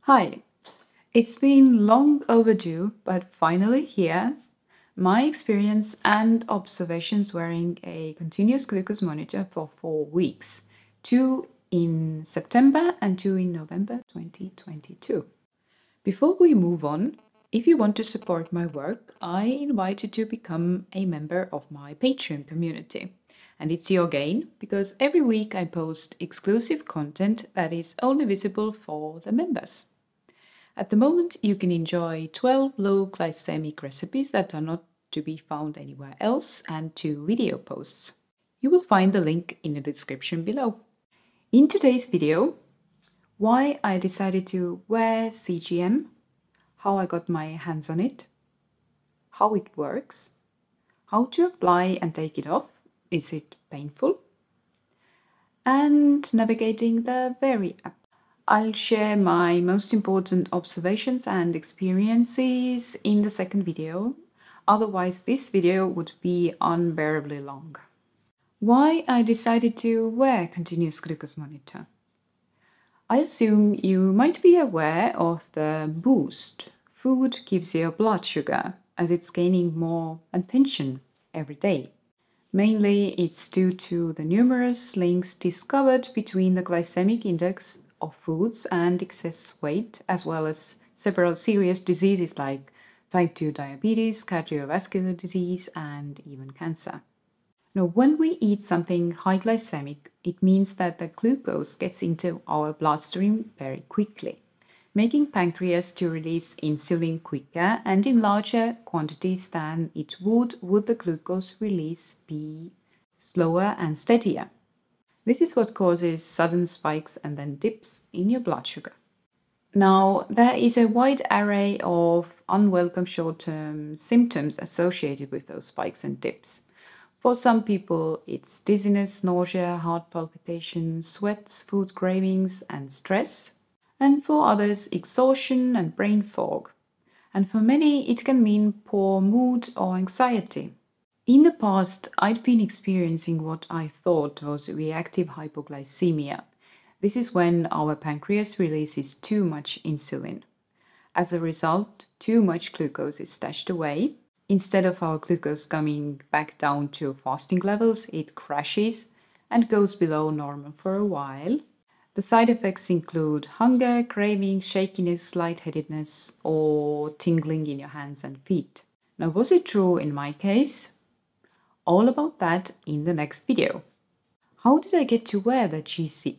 Hi, it's been long overdue, but finally here. My experience and observations wearing a continuous glucose monitor for 4 weeks, 2 in September and 2 in November 2022. Before we move on, if you want to support my work, I invite you to become a member of my Patreon community. And it's your gain, because every week I post exclusive content that is only visible for the members. At the moment, you can enjoy 12 low glycemic recipes that are not to be found anywhere else and 2 video posts. You will find the link in the description below. In today's video, why I decided to wear CGM, how I got my hands on it, how it works, how to apply and take it off, is it painful, and navigating the Veri app. I'll share my most important observations and experiences in the second video, otherwise this video would be unbearably long. Why I decided to wear continuous glucose monitor? I assume you might be aware of the boost food gives your blood sugar as it's gaining more attention every day. Mainly it's due to the numerous links discovered between the glycemic index of foods and excess weight, as well as several serious diseases like type 2 diabetes, cardiovascular disease, and even cancer. Now, when we eat something high glycemic, it means that the glucose gets into our bloodstream very quickly, making pancreas to release insulin quicker and in larger quantities than it would the glucose release be slower and steadier. This is what causes sudden spikes and then dips in your blood sugar. Now, there is a wide array of unwelcome short-term symptoms associated with those spikes and dips. For some people, it's dizziness, nausea, heart palpitations, sweats, food cravings, and stress. And for others, exhaustion and brain fog. And for many, it can mean poor mood or anxiety. In the past, I'd been experiencing what I thought was reactive hypoglycemia. This is when our pancreas releases too much insulin. As a result, too much glucose is stashed away. Instead of our glucose coming back down to fasting levels, it crashes and goes below normal for a while. The side effects include hunger, craving, shakiness, lightheadedness, or tingling in your hands and feet. Now, was it true in my case? All about that in the next video. How did I get to wear the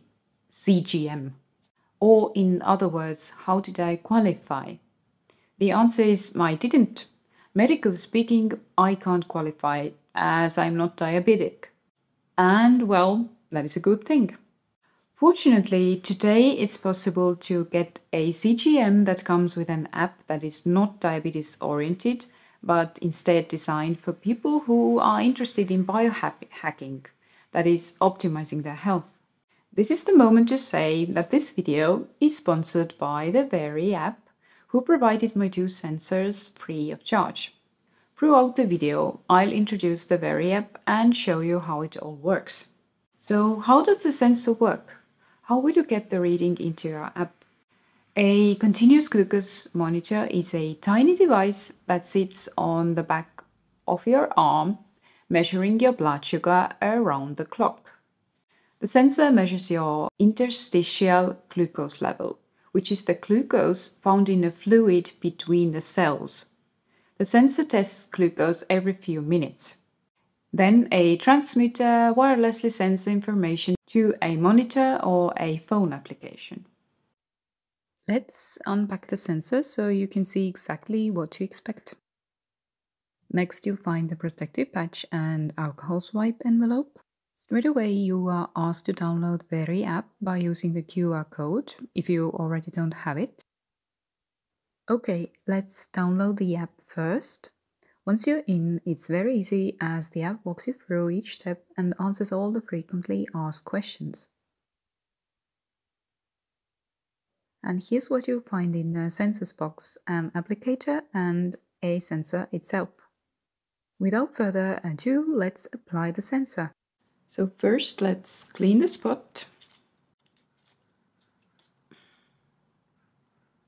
CGM? Or in other words, how did I qualify? The answer is I didn't. Medically speaking, I can't qualify as I'm not diabetic. And well, that is a good thing. Fortunately, today it's possible to get a CGM that comes with an app that is not diabetes oriented, but instead designed for people who are interested in biohacking, that is, optimizing their health. This is the moment to say that this video is sponsored by the Veri app, who provided my 2 sensors free of charge. Throughout the video, I'll introduce the Veri app and show you how it all works. So, how does the sensor work? How will you get the reading into your app? A continuous glucose monitor is a tiny device that sits on the back of your arm, measuring your blood sugar around the clock. The sensor measures your interstitial glucose level, which is the glucose found in a fluid between the cells. The sensor tests glucose every few minutes. Then a transmitter wirelessly sends the information to a monitor or a phone application. Let's unpack the sensor so you can see exactly what to expect. Next, you'll find the protective patch and alcohol swipe envelope. Straight away, you are asked to download Veri app by using the QR code if you already don't have it. Okay, let's download the app first. Once you're in, it's very easy as the app walks you through each step and answers all the frequently asked questions. And here's what you'll find in the sensors box: an applicator and a sensor itself. Without further ado, let's apply the sensor. So first, let's clean the spot.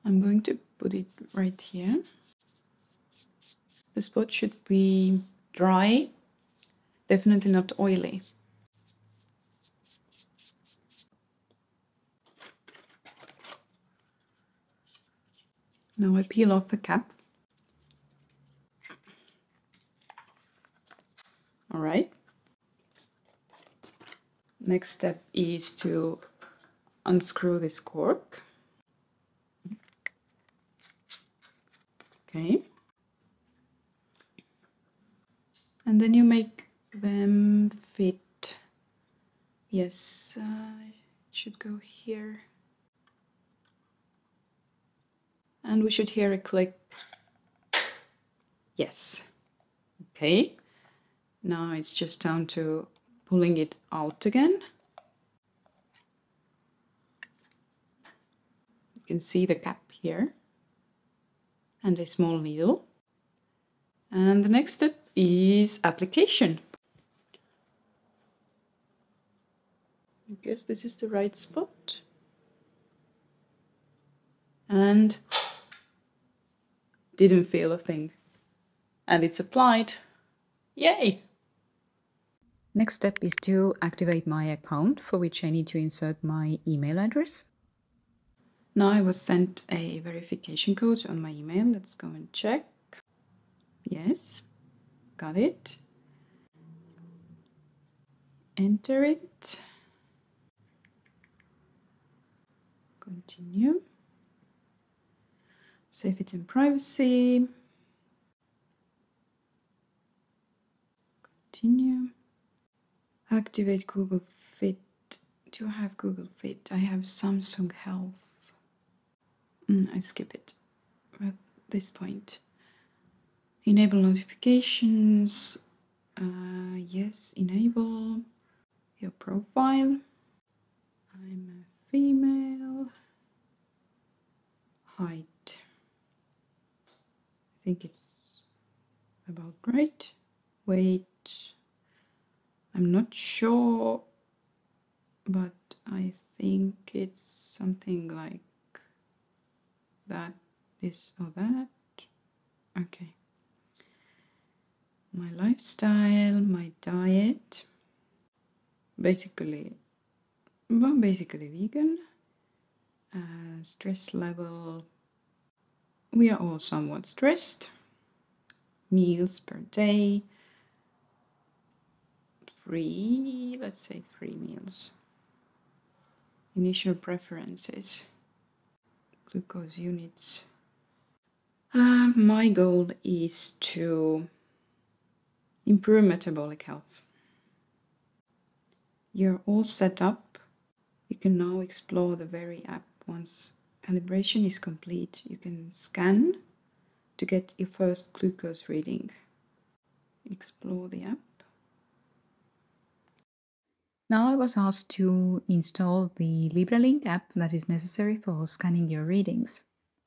I'm going to put it right here. The spot should be dry, definitely not oily. Now I peel off the cap. All right. Next step is to unscrew this cork. Okay. And then you make them fit. Yes, it should go here. And we should hear a click. Yes. Okay. Now it's just down to pulling it out again. You can see the cap here and a small needle. And the next step is application. I guess this is the right spot. And didn't feel a thing. And it's applied. Yay! Next step is to activate my account, for which I need to insert my email address. Now I was sent a verification code on my email. Let's go and check. Yes, got it. Enter it. Continue. Save it in privacy. Continue. Activate Google Fit. Do I have Google Fit? I have Samsung Health. I skip it at this point. Enable notifications. Yes, enable your profile. I'm a female. Height. I think it's about right. Weight. I'm not sure, but I think it's something like that, this or that. Okay. My lifestyle, my diet. Basically vegan. Stress level. We are all somewhat stressed. Meals per day. Let's say 3 meals. Initial preferences. Glucose units. My goal is to improve metabolic health. You're all set up. You can now explore the Veri app. Once calibration is complete, you can scan to get your first glucose reading. Explore the app. Now I was asked to install the LibreLink app that is necessary for scanning your readings.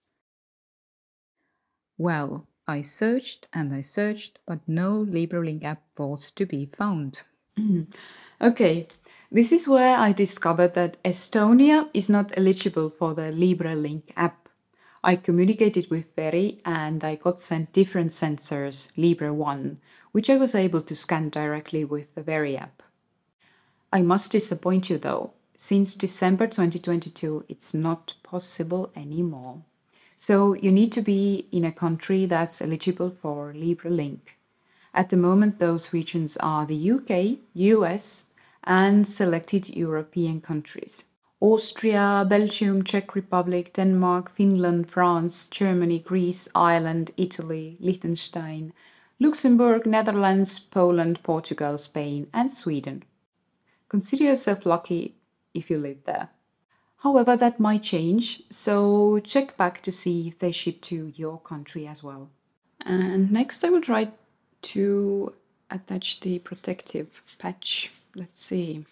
Well, I searched and I searched, but no LibreLink app was to be found. Okay, this is where I discovered that Estonia is not eligible for the LibreLink app. I communicated with Veri and I got sent different sensors, Libre 1, which I was able to scan directly with the Veri app. I must disappoint you though. Since December 2022, it's not possible anymore. So you need to be in a country that's eligible for LibreLink. At the moment, those regions are the UK, US, and selected European countries. Austria, Belgium, Czech Republic, Denmark, Finland, France, Germany, Greece, Ireland, Italy, Liechtenstein, Luxembourg, Netherlands, Poland, Portugal, Spain, and Sweden. Consider yourself lucky if you live there. However, that might change, so check back to see if they ship to your country as well. And next I will try to attach the protective patch. Let's see.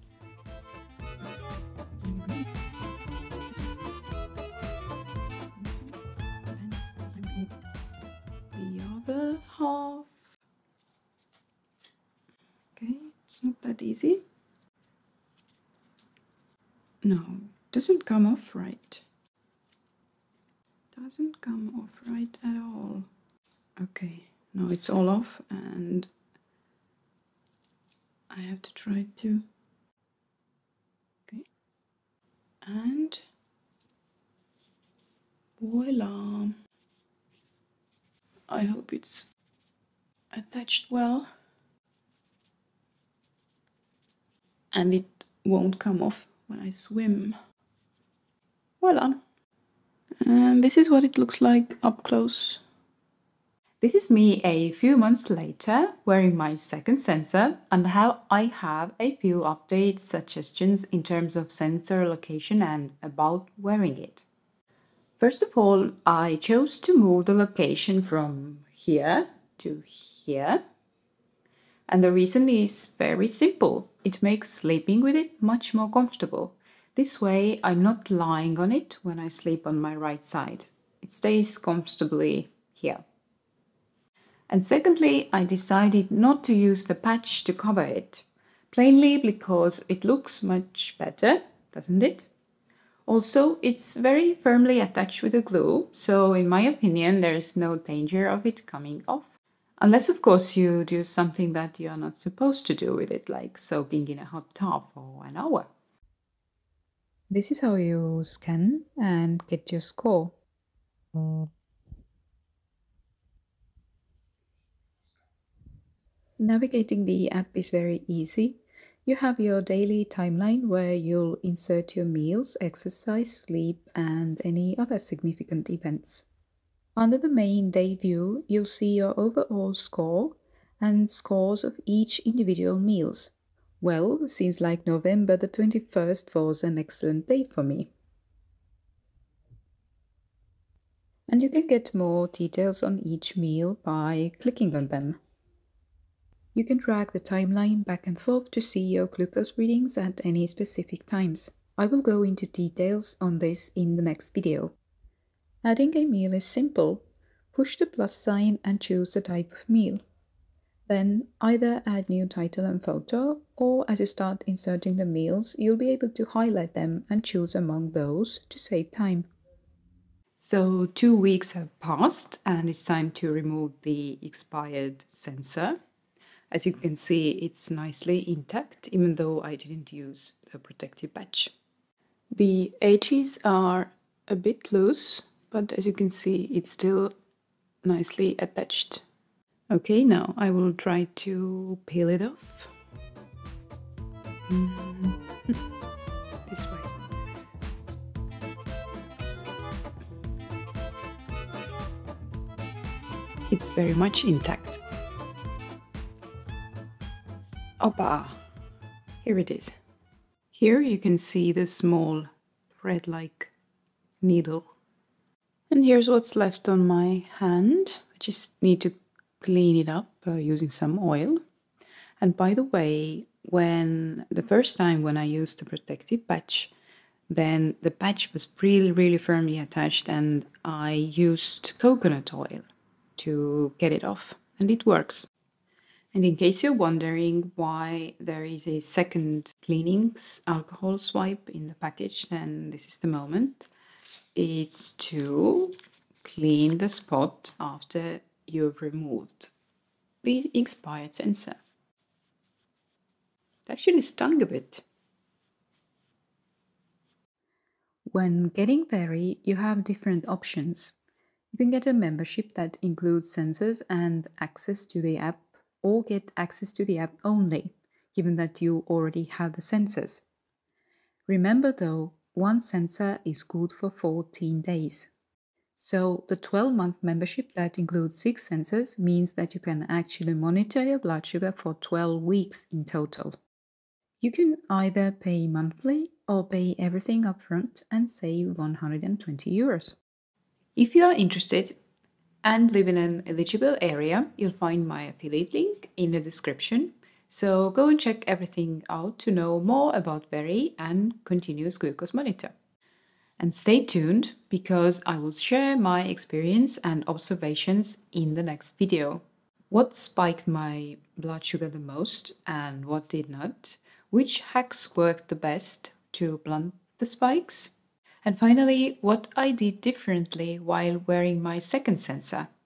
The other half. Okay, it's not that easy. No, it doesn't come off right. doesn't come off right at all. Okay, now it's all off and I have to try to... Okay, and voila! I hope it's attached well and it won't come off when I swim. Voila! And this is what it looks like up close. This is me a few months later wearing my second sensor, and how I have a few updates, suggestions in terms of sensor location and about wearing it. First of all, I chose to move the location from here to here. And the reason is very simple. It makes sleeping with it much more comfortable. This way I'm not lying on it when I sleep on my right side. It stays comfortably here. And secondly, I decided not to use the patch to cover it, plainly because it looks much better, doesn't it? Also, it's very firmly attached with a glue, so in my opinion there is no danger of it coming off. Unless, of course, you do something that you are not supposed to do with it, like soaking in a hot tub for an hour. This is how you scan and get your score. Navigating the app is very easy. You have your daily timeline where you'll insert your meals, exercise, sleep, and any other significant events. Under the main day view, you'll see your overall score and scores of each individual meals. Well, seems like November the 21st was an excellent day for me. And you can get more details on each meal by clicking on them. You can drag the timeline back and forth to see your glucose readings at any specific times. I will go into details on this in the next video. Adding a meal is simple. Push the plus sign and choose the type of meal. Then either add new title and photo, or as you start inserting the meals, you'll be able to highlight them and choose among those to save time. So 2 weeks have passed and it's time to remove the expired sensor. As you can see, it's nicely intact, even though I didn't use the protective patch. The edges are a bit loose, but as you can see, it's still nicely attached. Okay, now I will try to peel it off. This way. It's very much intact. Opa! Here it is. Here you can see the small thread-like needle. And here's what's left on my hand. I just need to clean it up using some oil. And by the way, the first time when I used the protective patch, then the patch was really firmly attached and I used coconut oil to get it off, and it works. And in case you're wondering why there is a second cleaning alcohol swipe in the package, then this is the moment. It's to clean the spot after you've removed the expired sensor. It actually stung a bit. When getting Veri, you have different options. You can get a membership that includes sensors and access to the app, or get access to the app only, given that you already have the sensors. Remember though, one sensor is good for 14 days. So the 12-month membership that includes 6 sensors means that you can actually monitor your blood sugar for 12 weeks in total. You can either pay monthly or pay everything upfront and save 120 euros. If you are interested and live in an eligible area, you'll find my affiliate link in the description. So go and check everything out to know more about Veri and continuous glucose monitor. And stay tuned because I will share my experience and observations in the next video. What spiked my blood sugar the most and what did not? Which hacks worked the best to blunt the spikes? And finally, what I did differently while wearing my second sensor.